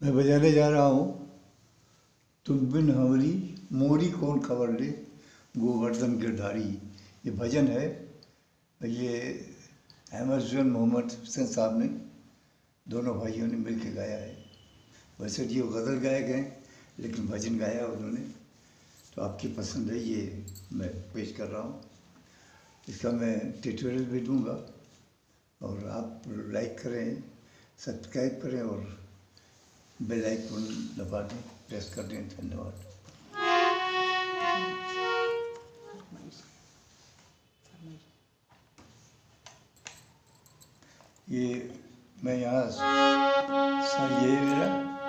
मैं बजाने जा रहा हूँ तुम बिन हमरी मोरी कौन खबर ले गोवर्धन गिरधारी। ये भजन है, ये अहमद जुन मोहम्मद हुसैन साहब ने, दोनों भाइयों ने मिल के गाया है। वैसे जी वो गज़ल गायक हैं लेकिन भजन गाया उन्होंने, तो आपकी पसंद है ये मैं पेश कर रहा हूँ। इसका मैं ट्यूटोरियल भी दूँगा और आप लाइक करें, सब्सक्राइब करें और बेल आइकन दबा दें, प्रेस कर दें। धन्यवाद। ये मैं यहाँ सर ये मेरा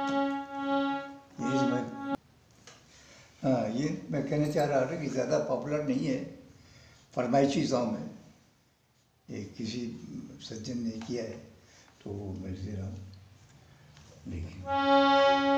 ये मैं हाँ ये मैं कहना चाह रहा था कि ज़्यादा पॉपुलर नहीं है, फरमाइशी सॉन्ग है, ये किसी सज्जन ने किया है तो मैं दे रहा हूँ। देखिए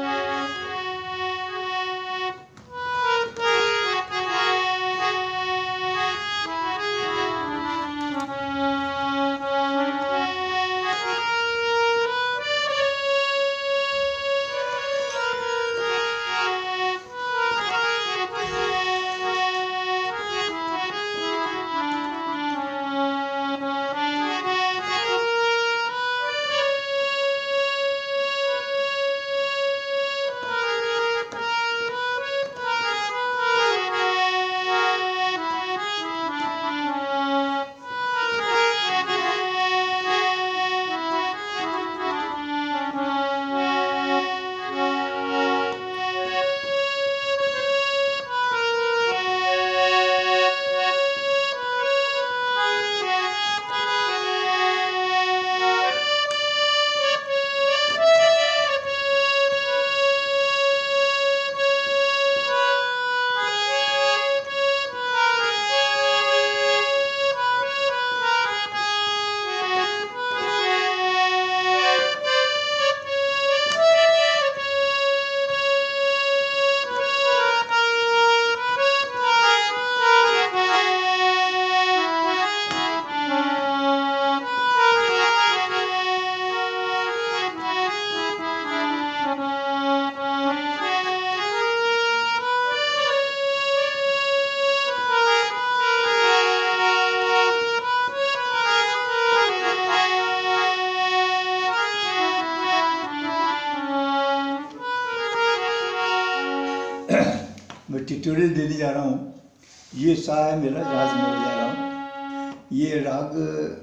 मैं ट्यूटोरियल देने जा रहा हूँ। ये सा है मेरा जहाँ से मैं बजा रहा हूँ। ये राग,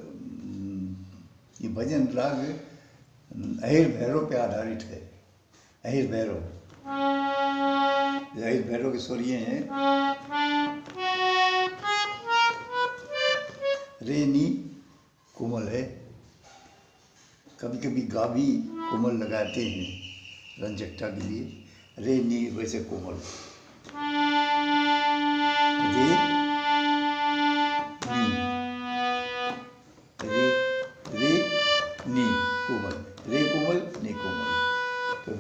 ये भजन राग अहिर भैरव पे आधारित है। अहिर भैरव, अहिर भैरव के स्वर ये हैं रे नी कोमल है, कभी कभी गा भी कोमल लगाते हैं रंजकता के लिए। रे नी वैसे कोमल, रे नी, रे रे नी कोमल, रे कोमल नी कोमल। तो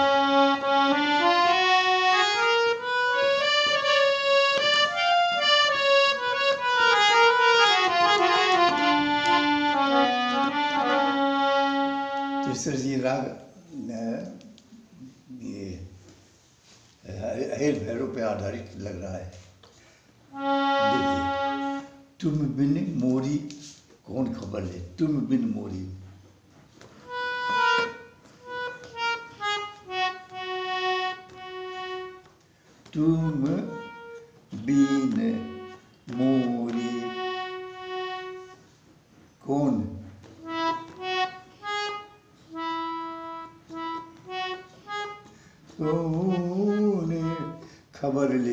इस तरह ये राग ये अहिर भैरव पे आधारित लग रहा है। देखिए, तुम बिन मोरी कौन खबर ले, तुम बिन मोरी। तुम बिन मोरी कौन कौन खबर ले,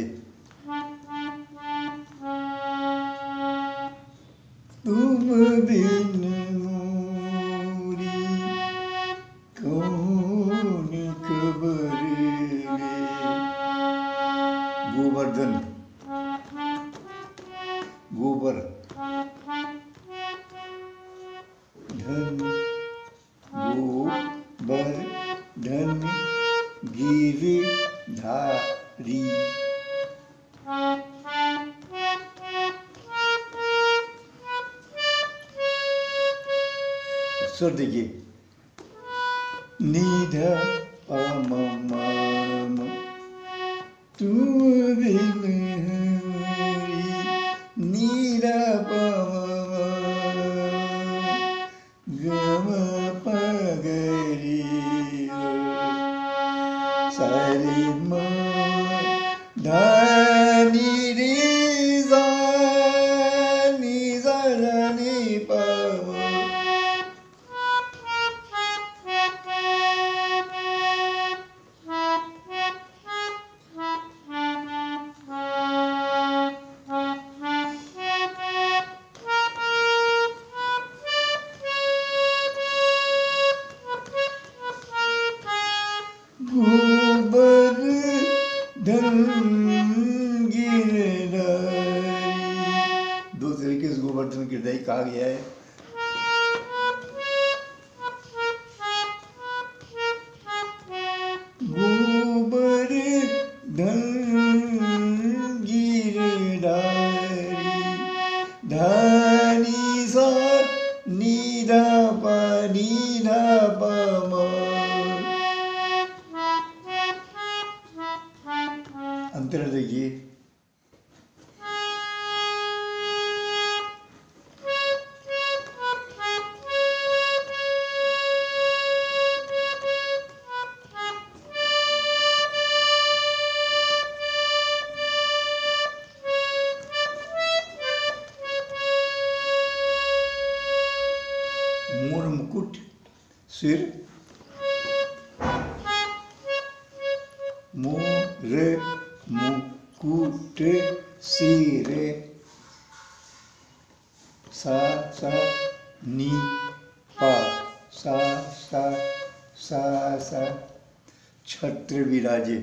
तुम बिन मोरी कौन खबर ले। गोवर्धन, गोबर धन, गोबर धन गिरधारी। स्वर देखिए, निध पा म म म। तू बिन हमारी नी ध प म म ग म प ग रे सा रे म ध नि रे सा नि सा ध नि प म। गोवर्धन गिरधारी, दो तरीके से गोवर्धन गिरधारी कहा गया है। गोवर्धन गिरधारी धानी सा नि ध प नि ध प म। अंतर देखिए। मोर मुकुट सिर, मोर मुकुट सिर, सा सा नि पा सा सा सा सा, छत्र विराजे।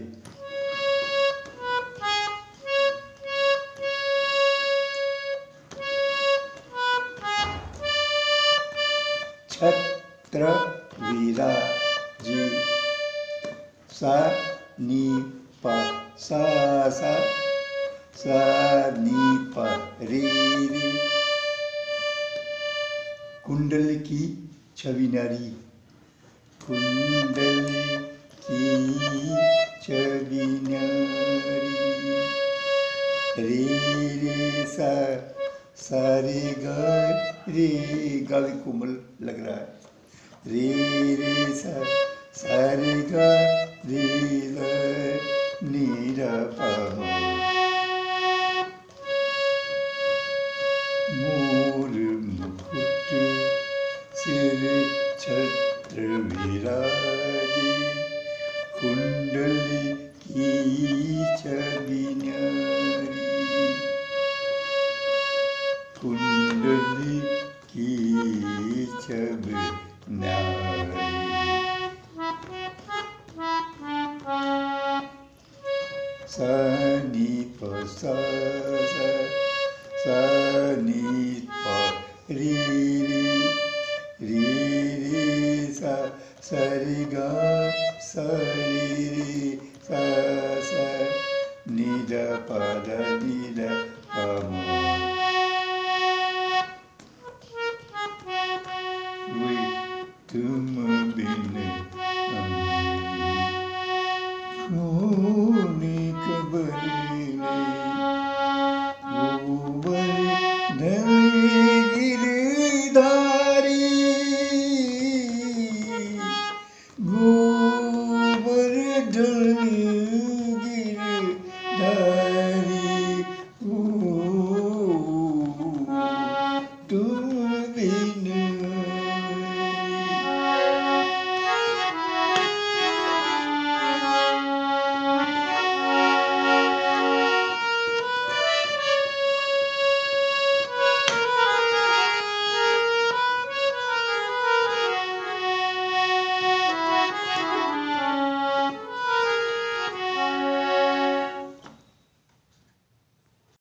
छत्र विराजे, सा नि प सा सा सा नि प रे रे। कुंडल की छवि नारी, कुंडल की छवि नारी, रे रे सा सा रे गा रे गा भी कोमल लग रहा है। रे रे सा सा रे गा रे गा नी ध प म। मोर मुकुट सिर छत्र विराजे, कुंडल की छवि नारी, कुंडल की छवि नारी। सा नि प सा सा सा नि प रे रे रे रे सा सा रे गा सा रे रे सा सा नि ध प ध नि ध प म।